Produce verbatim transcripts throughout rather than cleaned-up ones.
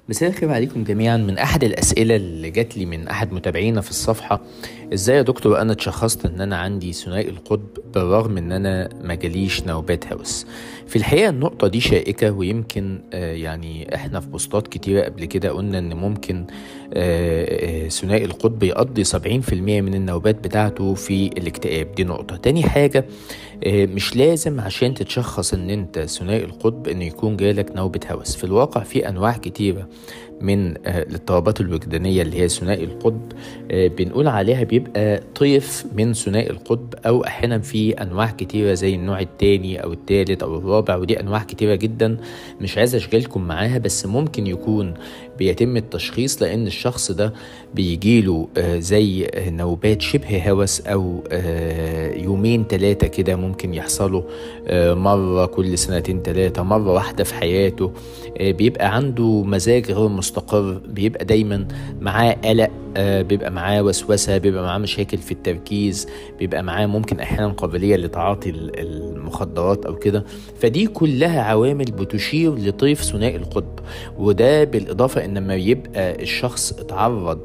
مساء الخير عليكم جميعا. من احد الاسئله اللي جات لي من احد متابعينا في الصفحه: ازاي يا دكتور انا اتشخصت ان انا عندي ثنائي القطب بالرغم ان انا ما جاليش نوبات هوس؟ في الحقيقه النقطه دي شائكه، ويمكن آه يعني احنا في بوستات كتيره قبل كده قلنا ان ممكن آه، آه، ثنائي القطب يقضي سبعين في المية من النوبات بتاعته في الاكتئاب. دي نقطه. تاني حاجه، آه، مش لازم عشان تتشخص ان انت ثنائي القطب ان يكون جالك نوبة هوس. في الواقع في انواع كتيرة من آه، الاضطرابات الوجدانية اللي هي ثنائي القطب، آه، بنقول عليها بيبقى طيف من ثنائي القطب، او احيانا في انواع كتيرة زي النوع الثاني او الثالث او الرابع، ودي انواع كتيرة جدا مش عايز اشغلكم معاها. بس ممكن يكون بيتم التشخيص لان الشخص ده بيجيله آه، زي آه، نوبات شبه هوس، او آه، يومين ثلاثة كده ممكن يحصلوا آه، مرة كل سنتين ثلاثة، مرة واحدة في حياته. آه، بيبقى عنده مزاج غير مستقر، بيبقى دايما معاه قلق، آه، بيبقى معاه وسوسة، بيبقى معاه مشاكل في التركيز، بيبقى معاه ممكن احيانا قابلية لتعاطي ال- المخدرات او كده. فدي كلها عوامل بتشير لطيف ثنائي القطب. وده بالاضافة ان لما يبقى الشخص اتعرض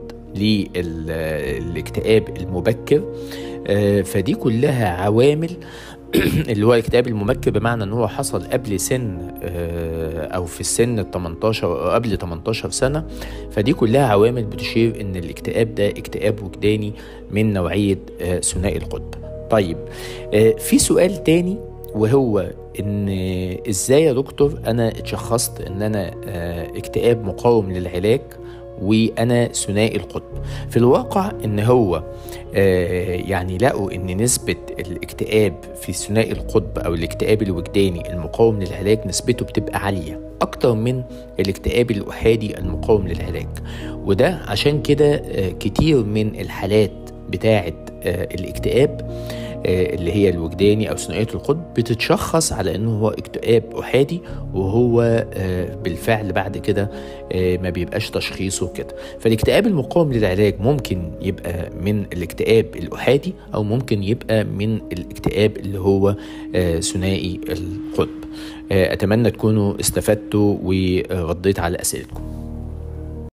للاكتئاب المبكر، آه، فدي كلها عوامل اللي هو الاكتئاب المبكر بمعنى ان هو حصل قبل سن آه، او في السن ال تمنتاشر او قبل تمنتاشر سنة. فدي كلها عوامل بتشير ان الاكتئاب ده اكتئاب وجداني من نوعية آه، ثنائي القطب. طيب، آه، في سؤال تاني، وهو ان ازاي يا دكتور انا اتشخصت ان انا آه، اكتئاب مقاوم للعلاج وانا ثنائي القطب؟ في الواقع ان هو آه يعني لقوا ان نسبة الاكتئاب في ثنائي القطب او الاكتئاب الوجداني المقاوم للعلاج نسبته بتبقى عالية اكتر من الاكتئاب الاحادي المقاوم للعلاج. وده عشان كده آه كتير من الحالات بتاعة آه الاكتئاب آه، اللي هي الوجداني او ثنائيه القطب بتتشخص على انه هو اكتئاب احادي، وهو آه، بالفعل بعد كده آه، ما بيبقاش تشخيصه كده. فالاكتئاب المقاوم للعلاج ممكن يبقى من الاكتئاب الاحادي، او ممكن يبقى من الاكتئاب اللي هو آه، ثنائي القطب. آه، اتمنى تكونوا استفدتوا ورديت على اسئلتكم.